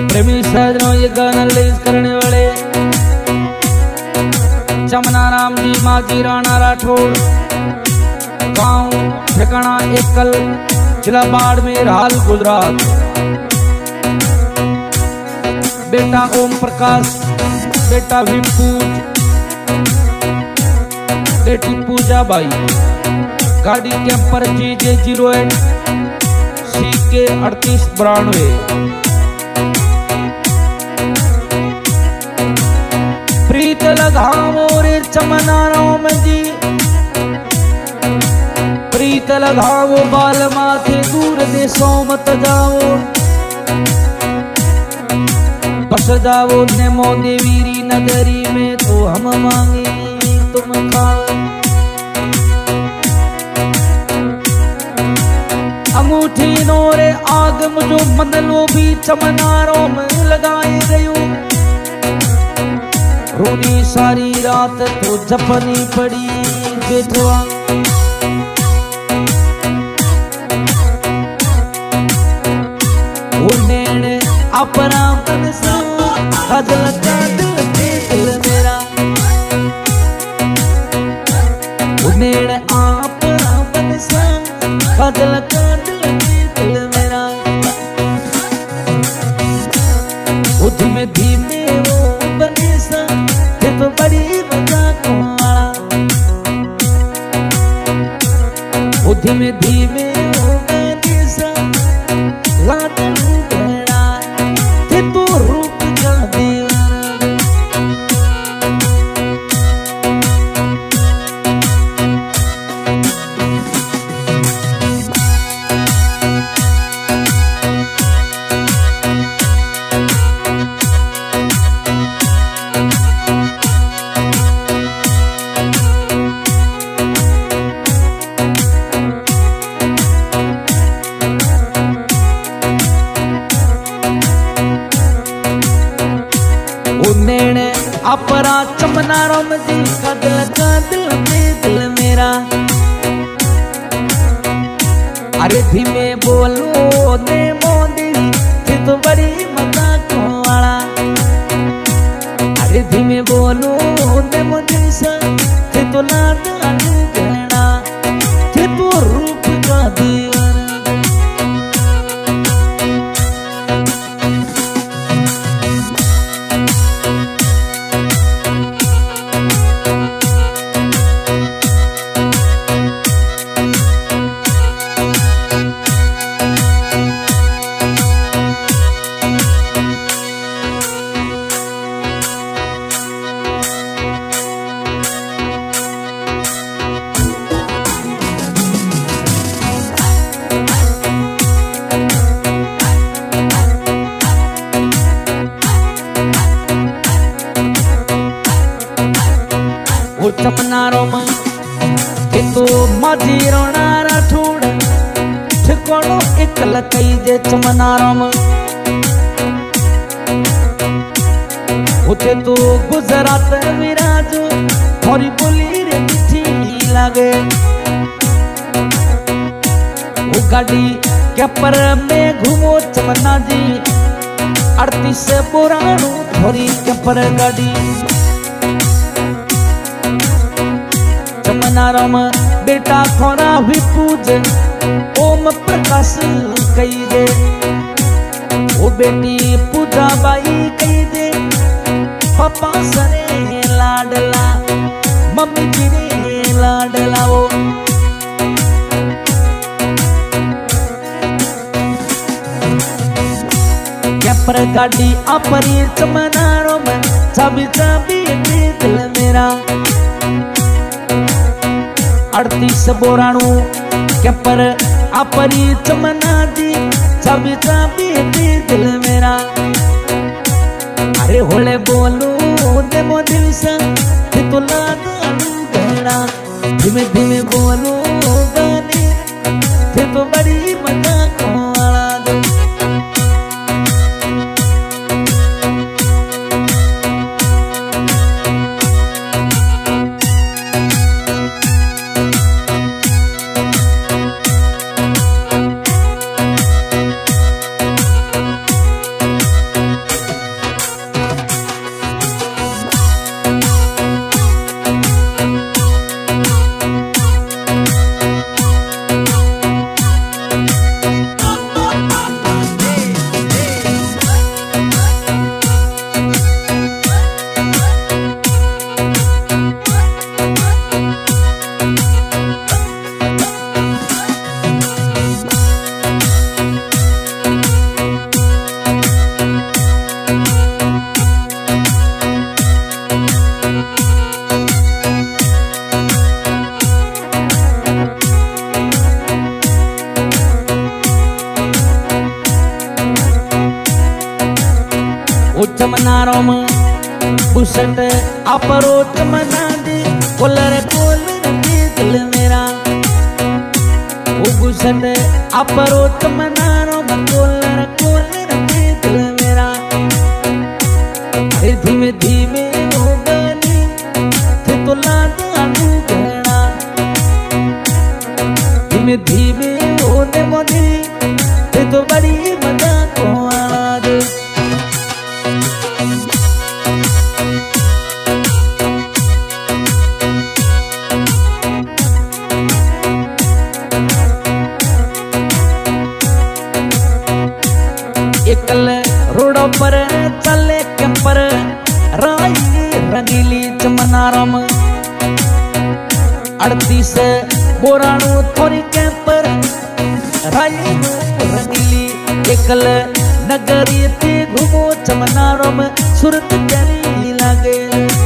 प्रेमी साजनों, ये गाना रिलीज करने वाले चमना राम जी, माजी राणा राठौड़, गांव ठिकाना एकल, जिला बाड़मेर, हाल गुजरात। बेटा ओम प्रकाश, बेटा विपूज, बेटी पूजा बाई, गाड़ी कैंपर GJ08 CK 3892। प्रीत लगावो रे चमना राम जी, प्रीत लगावो बाल माथे, दूर देशों मत जाओ, बस जाओ नेमो देवीरी नगरी में, तो हम मांगे तुम खाओ। अंगूठी नोरे आग मुझो मंदलो भी चमनारों में लगाए गयो, रोनी सारी रात तो जपनी पड़ी बेटवा। उन्हें अपना मन सा हजल का दिल मेरा, उन्हें अपना मन सा हजल का दिल मेरा। वो धीमे धीमे वो बने सा, ये तो बड़ी मजाक वाला। वो धीमे धीमे वो बने सा, लाडू बड़ा, ये तो रूप का दीवाना। अपरा चमना राम जी का दिल मेरा। अरे धीमे बोलो ने मोदी, ये तो बड़ी मजाक वाला। अरे धीमे बोलो ने मोदी सा, ये तो लाडू गहना, ये तो रूप का दीवाना। चमना राम के तो माजी राणा राठौड़, ठिकानो एकल कई जे चमना राम। उते तो गुजरात विराजो, थोड़ी बोली रे मीठी लागे। वो गाड़ी कैपर में घूमो चमना जी, 38 बोराणू थोड़ी कैपर गाड़ी। चमना राम बेटा खोरा भी पूज, ओम प्रकाश कई दे। वो बेटी पूजा बाई कई दे, पापा सरे लाडला, मम्मी जी रे लाडला। वो कैपर गाड़ी अपरी चमना राम, चाबी चाबी दिल मेरा। 38 बोराणू कैपर अपरी चमना जी, चाबी चाबी दिल मेरा। अरे होले बोलो दे मो दिल सा, ये तो लाडू गहना, धीमे धीमे बोलो गाने, ये तो बड़ी मजाक वाला। चमनारों में बुसट अपरो चमना दे कोलर कोलर के दिल मेरा वो बुसट अपरो चमनारों में कोलर कोलर के दिल मेरा धीमे धीमे हो गनी थे तो लादा घड़ा धीमे धीमे होने मोदी थे तो बड़ी मजा को आवाज एकल रोडों पर चले कैंपर राई रंगीली चमनारम 38 बोराणु थोड़ी कैंपर राई रंगीली एकल नगरी ते घूमो चमनारम सुरत प्यारी लागे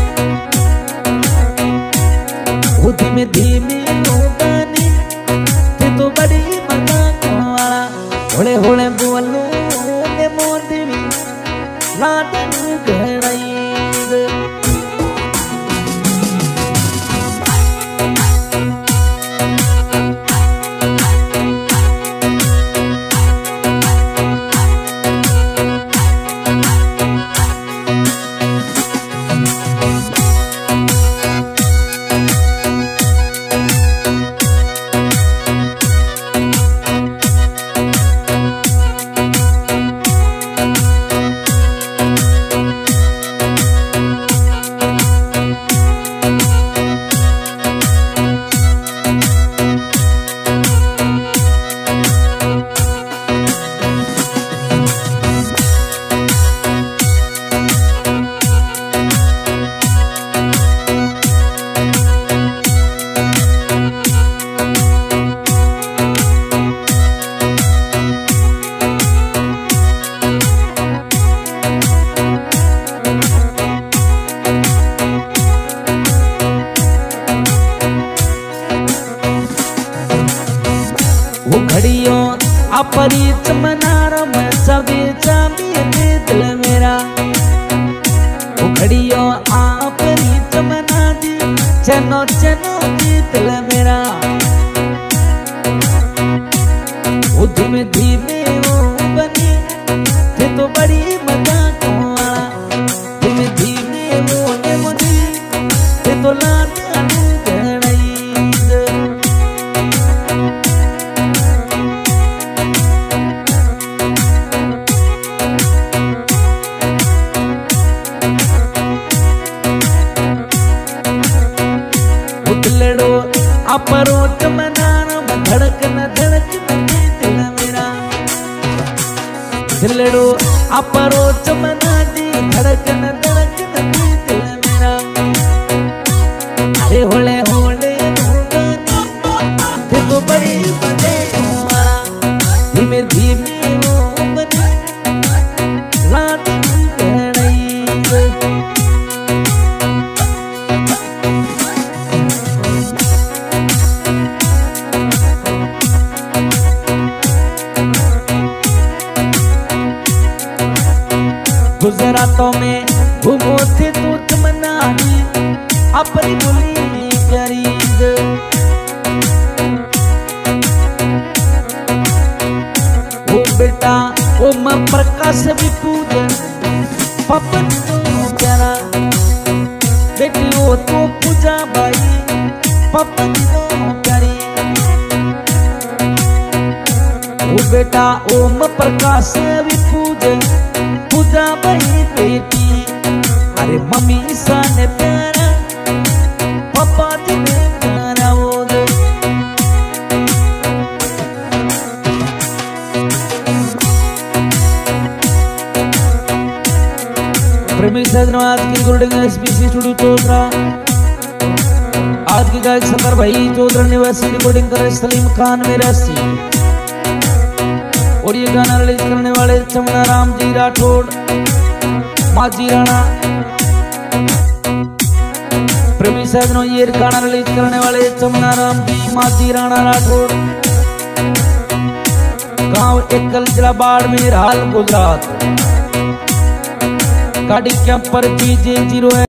वो धीमे धीमे गानी ते तो बड़ी मजा वाला होले होले बोलो मोदवी लाडन घड़ाई घड़ियों अपरी चमनारम सभी चामी दिल मेरा वो घड़ियों अपरी चमना दी चनो चनो दिल मेरा वो धीमे धीमे वो बनी थे तो बड़ी मजा को धीमे धीमे वो ने मुझे थे तो लादा घड़ाई लड़ो अपरो चमनारम धड़कन धड़कन दिल मेरा लड़ो अपरो चमना दी धड़कन धड़कन दिल मेरा अरे होले होले देखो बड़ी बड़े धीमे धीमे वो बनी लाड घड़ाई गुजरातों में घूमो थे तो चमनारी अपनी बोली प्यारी वो बेटा वो मां प्रकाश भी पूजन पपन तो प्यारा बेटी वो तो पूजा भाई पपन तो प्यारी वो बेटा वो मां प्रकाश भी पूजन पूजा भाई बेटी अरे मम्मी सा प्यारा पापा जी ने प्यारा वो प्रेमी सजनों आज की रिकॉर्डिंग एसपीसी स्टूडियो चौधरा आज की गायक शंकर भाई चौधरा निवासी रिकॉर्डिंग कर सलीम खान मेरासी और ये गाना रिलीज करने वाले चमना राम जी राठौड़ माझी राणा प्रेमी सजनों ये गाना रिलीज करने वाले चमना राम जी माझी राणा राठौड़ गांव एकल जिला बाड़मेर हाल गुजरात गाड़ी क्या पर PJ 0